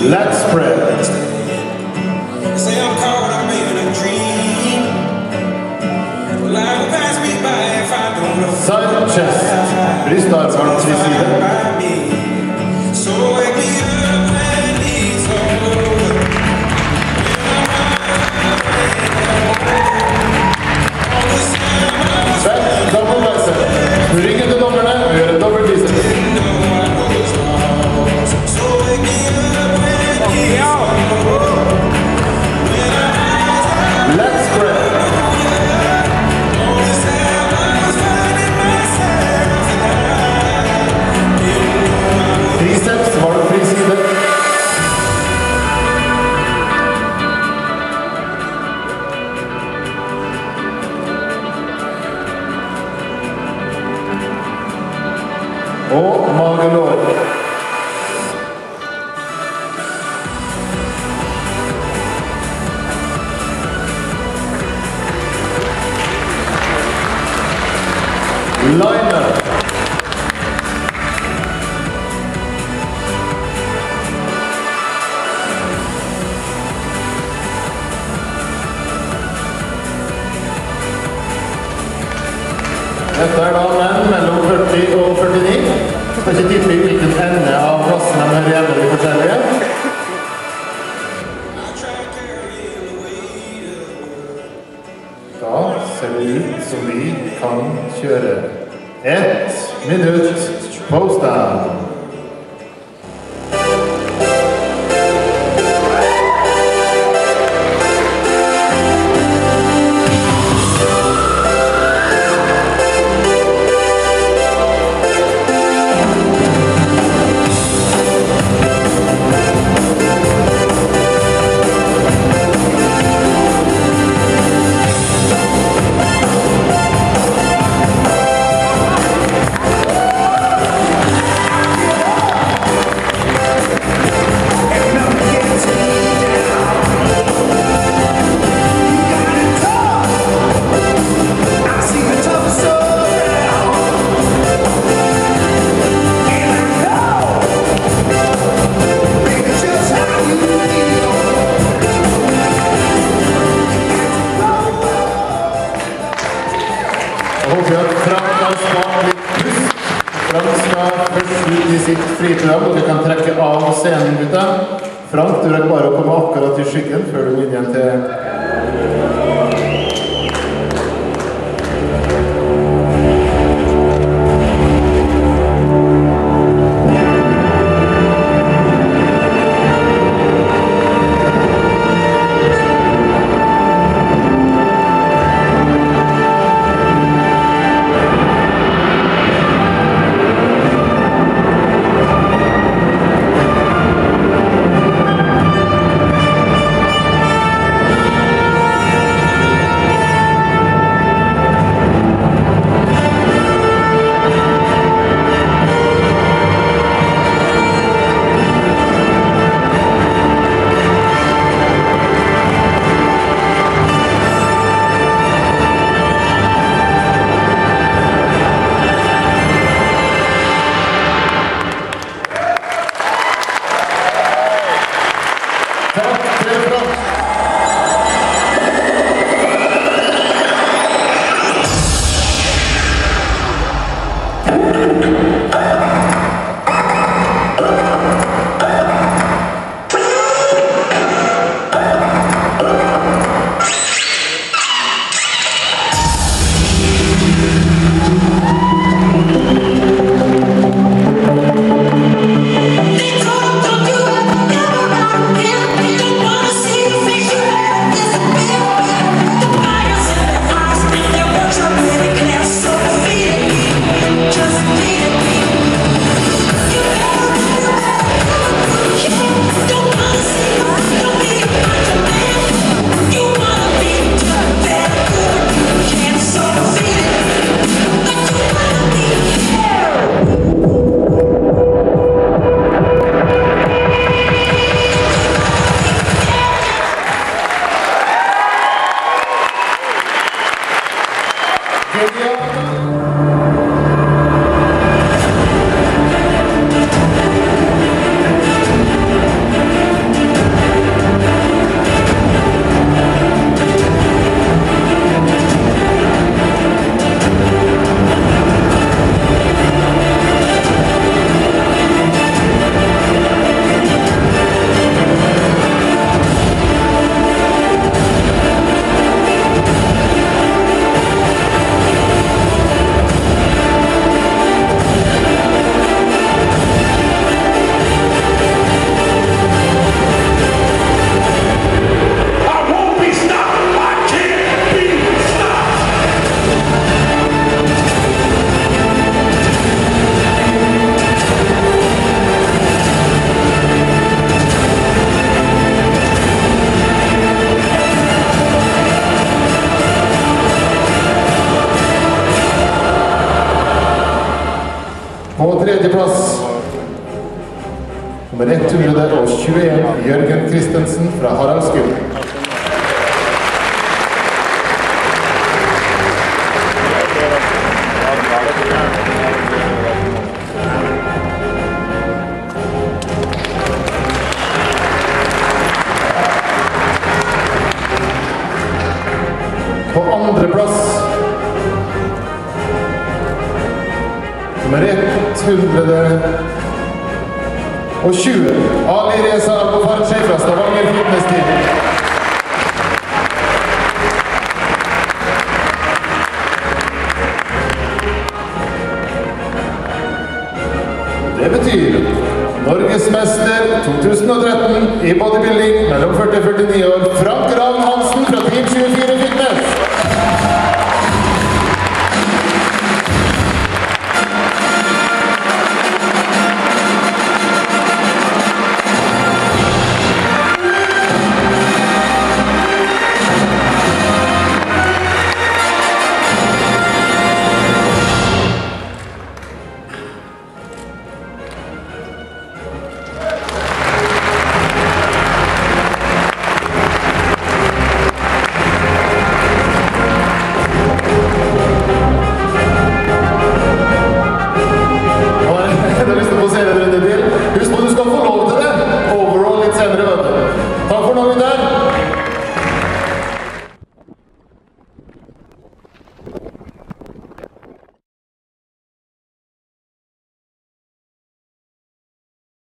Let's spread. Say I'm caught up in a dream. Life will pass me by if I don't know. Side chest. Brystarmar til side. So wake me up when it's all over. Back, double bicep. Ringen til dommerne, og gjør en dobbel bicep. Let's spread. Triceps, var det fri side. Og magelår. Liner. Dette da menn mellom 40 og 49. Skal ikke tippe i hvilken ende av plassene med hjemme de forskjellige. Da ser det ut som vi kan kjøre 1 minutt pose down. Frank skal først ut i sitt friprogram, og du kan trekke av scenen, gutta. Frank, du rekker bare å komme akkurat i skyggen før du går inn igjen til På tredjeplass nummer 121, Jørgen Christensen fra Haraldsgud. På andreplass nummer 120, Ali Reza Al-Bofarchi fra Stavanger Fitness Team. Det betyr Norgesmester 2013 i bodybuilding mellom 40 og 49 år, Frank Ravn Hansen fra Team 24 Fitness.